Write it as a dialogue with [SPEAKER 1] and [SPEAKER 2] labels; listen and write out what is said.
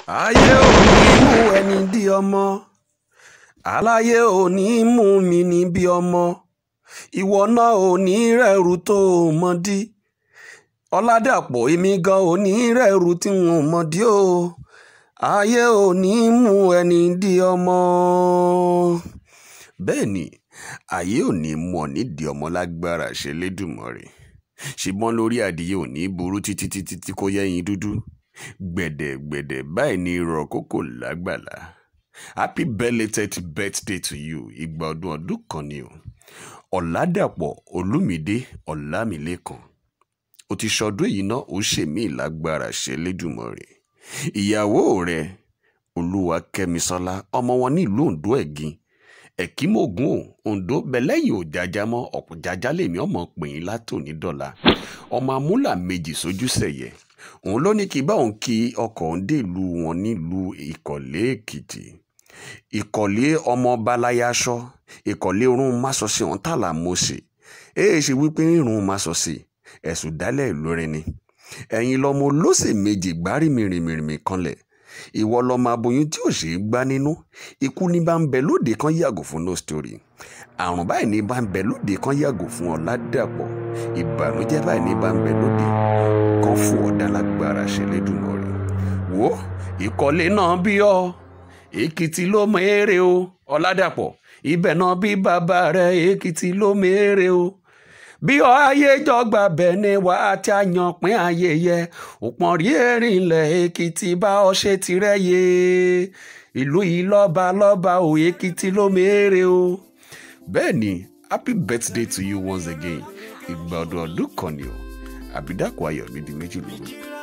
[SPEAKER 1] ayé ò ní mú ẹni di ọmọ, aláyé ò ní mú mi ní bí ọmọ, ìwọ náà ò ní rẹ̀rù tó mọ̀ dí. Ọládàpọ̀ èmi gan ò ní rẹ̀rù tí wọn mọ̀ dí o, ayé ò ní mú ẹni di ọmọ. Bẹ́ẹ̀ ni, ayé ò ní mú ọ nídìí ọmọ lágbára ṣe lédùmarè. Ṣùgbọ́n lórí adìyẹ ò ní burú títí kó yẹ́yin dúdú. Gbẹ̀dẹ̀gbẹ̀dẹ̀ báyìí ni irọ́ kókò lágbàlá. Happy belated birthday to you. Ìgbà ọdún kan ni o. Ọládàpọ̀ Olúmídé Ọlámilékan. O ti ṣọdún èyí náà ó ṣe mí lágbára ṣe lédùmarè. Ìyàwó rẹ̀ Olúwakẹ́misọ́lá ọmọ wọn ní ìlú Oǹdó Ẹ̀gìn. Ẹ̀kímògún Oǹdó bẹ̀lẹ́yìn òjàjà mọ́ ọ̀pọ̀ jàjà lèmi ọmọ pèyìn látòní dọ́là. Ọmọ amúlà méjì sójú sẹ̀yẹ̀. Òun ló ní kí bá òun kí ọkọ̀ òun dé ìlú wọn nílùú Ìkọ̀lé Èkìtì. Ìkọ̀lé ọmọ balayáṣọ, Ìkọ̀lé orún másọsí ọ̀hún tààlà mọ́sẹ̀. Ṣe wípé rírun másọsí ẹ̀sùn dálẹ̀ ìlórin ni. Ẹ̀yin lọmọ olóṣè méjì gbárí mìrìmìrìmì kanlẹ̀. Ìwọ lọmọ aboyún tí ò ṣe é gbá nínú. Ikú ní bá ń bẹ lóde kan yàgò fún no story. Àrùn báyìí ní bá ń bẹ lóde kan yàgò fún Ọládàpọ̀. Ìbànújẹ́ báyìí ní bá ń bẹ lóde kan fún ọ̀dà lágbára ṣẹlẹ́dùmarè. Wo Ìkọ̀lé náà bí ọ, Èkìtì ló mọ èrè o. Ọládàpọ̀ ibẹ̀ náà bí bàbá rẹ̀, Èkìtì ló mọ èrè o. Bí ọ ayé jọgbà bẹ́ẹ̀ ni wà á ti àyàn pín ayẹyẹ. Òpọ̀n rí erin ilẹ̀ Èkìtì bá ọ ṣe tirẹ̀ yé. Ìlú yìí lọ́ba o, Èkìtì ló mọ èrè o. Bẹ́ẹ̀ ni, happy birthday to you once again. Ìgbà ọdún kan ni o. Àbídàpọ̀ ayọ̀ nídìí méjì lóru.